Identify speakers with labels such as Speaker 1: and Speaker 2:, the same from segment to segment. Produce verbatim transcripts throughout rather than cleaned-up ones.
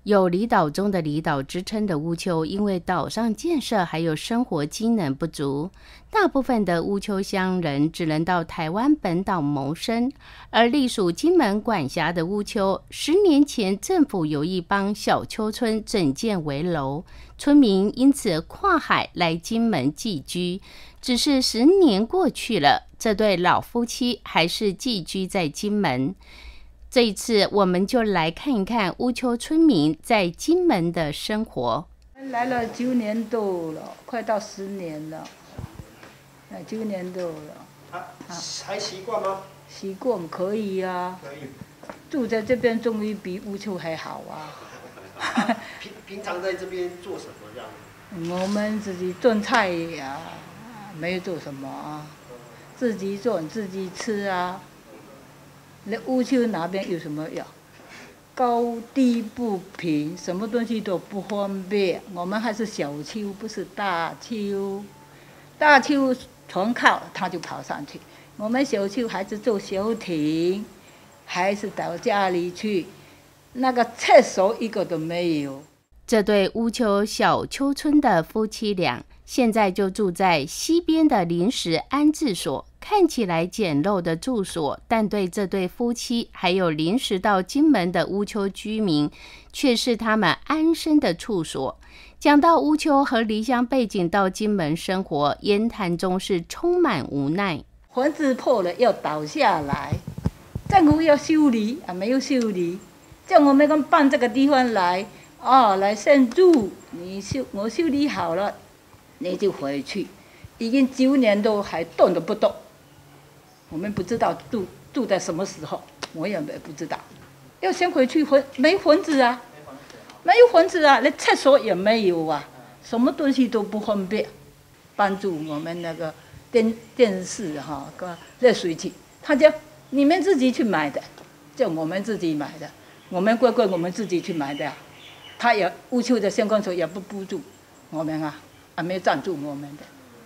Speaker 1: 有离岛中的离岛之称的乌丘，因为岛上建设还有生活机能不足，大部分的乌丘乡人只能到台湾本岛谋生。而隶属金门管辖的乌丘，十年前政府有意帮小丘村整建围楼，村民因此跨海来金门寄居。只是十年过去了，这对老夫妻还是寄居在金门。这一次我们就来看一看乌丘村民在金门的生活。
Speaker 2: 来了九年多了，快到十年了，哎，九年多了。
Speaker 3: 啊，还习惯吗？
Speaker 2: 习惯可以啊，
Speaker 3: 可以。
Speaker 2: 住在这边终于比乌丘还好啊。
Speaker 3: 啊平平常在这边做什么这样？
Speaker 2: 我们自己种菜呀、啊，没有做什么啊，自己种自己吃啊。那乌丘那边有什么呀？高低不平，什么东西都不方便。我们还是小丘，不是大丘。大丘船靠它就跑上去，我们小丘还是坐小艇，还是到家里去，那个厕所一个都没有。
Speaker 1: 这对乌丘小丘村的夫妻俩，现在就住在西边的临时安置所。看起来简陋的住所，但对这对夫妻还有临时到金门的乌丘居民，却是他们安身的处所。讲到乌丘和离乡背井到金门生活，言谈中是充满无奈。
Speaker 2: 房子破了要倒下来，政府要修理啊，没有修理，叫我们搬这个地方来，哦，来先住，你修我修理好了，你就回去。已经九年多还动都不动。我们不知道住住在什么时候，我也不知道。要先回去，没房子啊，没有房子啊，连厕所也没有啊，什么东西都不方便。帮助我们那个电电视哈，个热水器，他叫你们自己去买的，叫我们自己买的，我们乖乖我们自己去买的、啊。他也乌丘的乡公所也不补助我们啊，啊没有赞助我们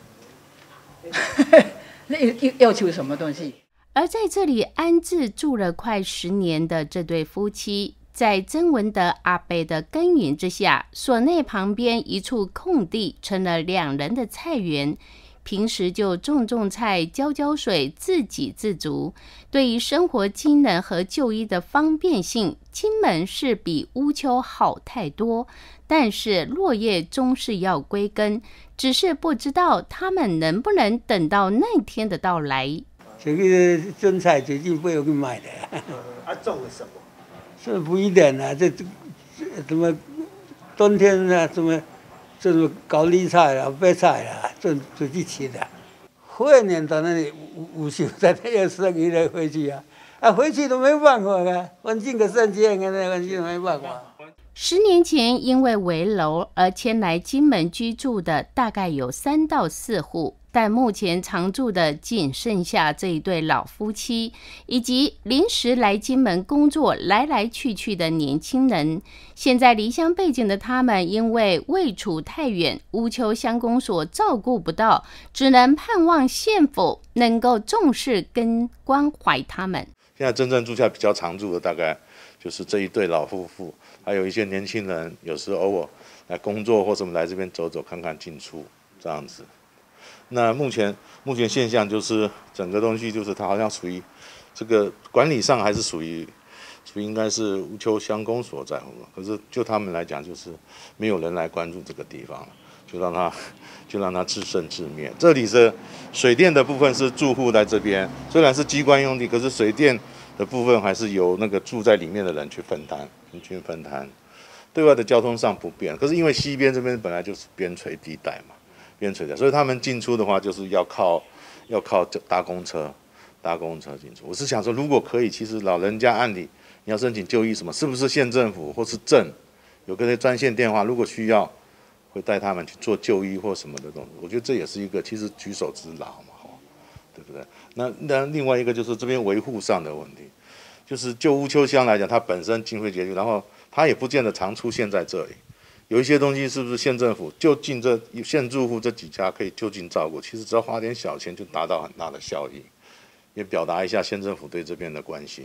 Speaker 2: 的。那要要求什么东西？
Speaker 1: 而在这里安置住了快十年的这对夫妻，在曾文德阿伯的耕耘之下，所内旁边一处空地成了两人的菜园，平时就种种菜、浇浇水，自给自足。对于生活机能和就医的方便性，金门是比乌丘好太多。但是落叶终是要归根，只是不知道他们能不能等到那天的到来。
Speaker 4: 这个种菜最近不要去买的。
Speaker 3: 啊，种了什么？
Speaker 4: 这不一定啊，这这什么冬天啊，什么这种高丽菜啊、白菜啊，种自己吃的。回年到那里午休，在那要十几天回去啊，啊回去都没办法啊，环境个三千个那环境没办法。
Speaker 1: 十年前因为围楼而迁来金门居住的大概有三到四户，但目前常住的仅剩下这一对老夫妻，以及临时来金门工作来来去去的年轻人。现在离乡背井的他们，因为位处太远，乌丘乡公所照顾不到，只能盼望县府能够重视跟关怀他们。
Speaker 5: 现在真正住下比较常住的，大概就是这一对老夫妇，还有一些年轻人，有时偶尔来工作或什么来这边走走看看进出这样子。那目前目前现象就是整个东西就是它好像属于这个管理上还是属于属于应该是乌丘乡公所在乎，可是就他们来讲就是没有人来关注这个地方，就让它就让它自生自灭。这里是水电的部分是住户在这边，虽然是机关用地，可是水电的部分还是由那个住在里面的人去分摊，平均分摊。对外的交通上不便，可是因为西边这边本来就是边陲地带嘛，边陲的，所以他们进出的话就是要靠要靠搭公车，搭公车进出。我是想说，如果可以，其实老人家按理你要申请就医什么，是不是县政府或是镇有个专线电话，如果需要会带他们去做就医或什么的东西？我觉得这也是一个其实举手之劳嘛，对不对？那那另外一个就是这边维护上的问题，就是就乌丘乡来讲，它本身经费拮据，然后它也不见得常出现在这里。有一些东西是不是县政府就近这县住户这几家可以就近照顾？其实只要花点小钱就达到很大的效益，也表达一下县政府对这边的关心。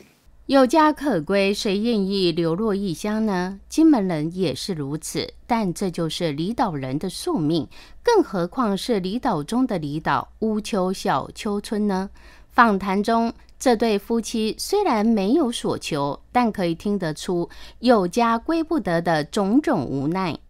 Speaker 1: 有家可归，谁愿意流落异乡呢？金门人也是如此，但这就是离岛人的宿命，更何况是离岛中的离岛乌丘小丘村呢？访谈中，这对夫妻虽然没有所求，但可以听得出有家归不得的种种无奈。